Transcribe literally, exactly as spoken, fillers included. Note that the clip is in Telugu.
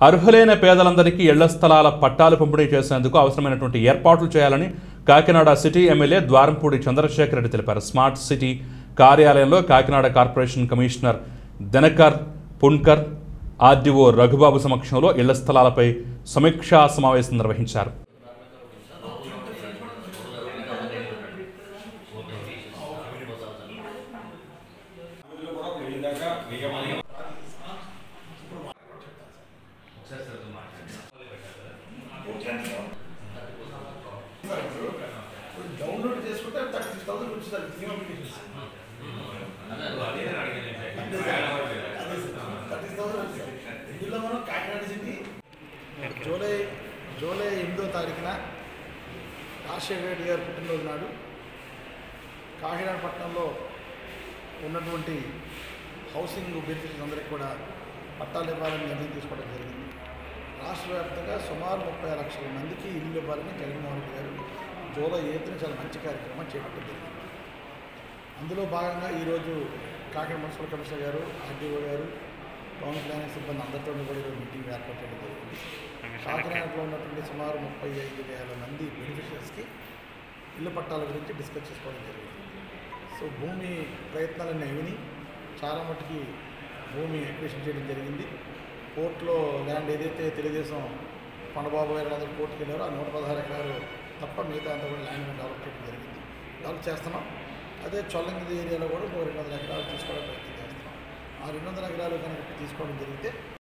అర్హులైన పేదలందరికీ ఇళ్ల స్థలాల పట్టాలు పంపిణీ చేసేందుకు అవసరమైనటువంటి ఏర్పాట్లు చేయాలని కాకినాడ సిటీ ఎమ్మెల్యే ద్వారంపూడి చంద్రశేఖర్ రెడ్డి తెలిపారు. స్మార్ట్ సిటీ కార్యాలయంలో Kakinada corporation commissioner Dinakar Punkar, RDO Raghubabu సమక్షంలో ఇళ్ల స్థలాలపై సమీక్షా సమావేశం నిర్వహించారు. డౌన్లోడ్ చేసుకుంటే థర్టీ థౌసండ్ వచ్చింది థర్టీ థౌసండ్ వచ్చింది. ఇందులో మనం కాకినాడ సిటీ జూలై జూలై ఎనిమిదో తారీఖున రాజశేఖర రెడ్డి గారు పుట్టినరోజు నాడు కాకినాడ పట్టణంలో ఉన్నటువంటి హౌసింగ్ బెనిఫిషరీస్ అందరికీ కూడా పట్టాలు ఇవ్వాలని నిర్ణయం తీసుకోవడం జరిగింది. రాష్ట్ర వ్యాప్తంగా సుమారు ముప్పై లక్షల మందికి ఇల్లు ఇవ్వాలని జగన్మోహన్ రెడ్డి గారు జూలై ఎయిత్న చాలా మంచి కార్యక్రమం చేపట్టడం జరిగింది. అందులో భాగంగా ఈరోజు కాకినాడ మున్సిపల్ కమిషనర్ గారు, ఆర్డీఓ గారు, టౌన్ ప్లానింగ్ సిబ్బంది అందరితో కూడా ఈరోజు మీటింగ్ ఏర్పాటు చేయడం జరిగింది. కాకినాడలో ఉన్నటువంటి సుమారు ముప్పై ఐదు వేల మంది బెనిఫిషరీస్కి ఇల్లు పట్టాల గురించి డిస్కస్ చేసుకోవడం జరిగింది. సో భూమి ప్రయత్నాలన్నీ అయినాయి. చాలా మటుకి భూమి అక్విజిషన్ చేయడం జరిగింది. కోర్టులో ల్యాండ్ ఏదైతే తెలుగుదేశం కొండబాబు గారు అందరూ కోర్టుకు వెళ్ళారో ఆ నూట పదహారు ఎకరాలు తప్ప మిగతా అంతా కూడా ల్యాండ్ డెవలప్ చేయడం జరిగింది. డెవలప్ చేస్తున్నాం. అదే చొల్లంగిది ఏరియాలో కూడా ఇంకో రెండు వందల ఎకరాలు తీసుకోవడానికి ప్రయత్నం చేస్తున్నాం. ఆ రెండు వందల ఎకరాలు కనుక తీసుకోవడం జరిగితే